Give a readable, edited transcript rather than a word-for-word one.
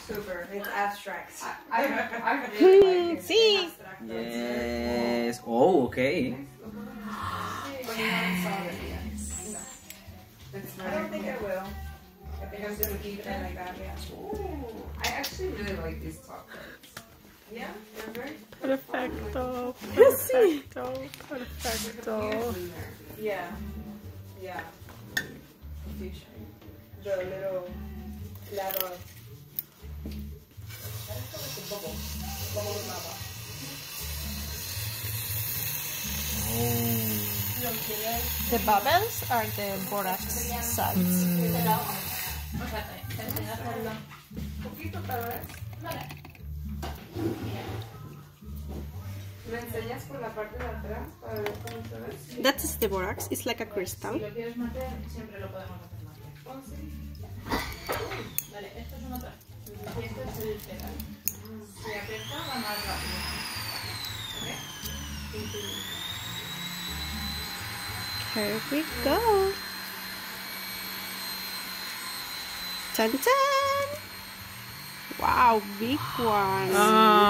Super. It's abstract. I really like it. See? Yes. Oh, okay. But you haven't saw it yet. No. It's I don't think I will. I think I'm gonna keep it like that, yeah. Ooh, I actually really like these chocolates. Yeah? They're very Perfecto. Perfecto. Perfecto. Yeah. Yeah. Fusion. The little lava. That's like a bubble. Bubble of lava. The bubbles are the borax salts. Poquito tal vez. ¿Me enseñas por la parte de atrás para ver cómo se ve? That is the borax. It's like a crystal. Si lo quieres meter, siempre lo podemos hacer más. Oh, sí. Vale, esto es una otra. Y esto es el pedal. Si aprieta, va más rápido. Here we go. Chan chan. Wow, big one.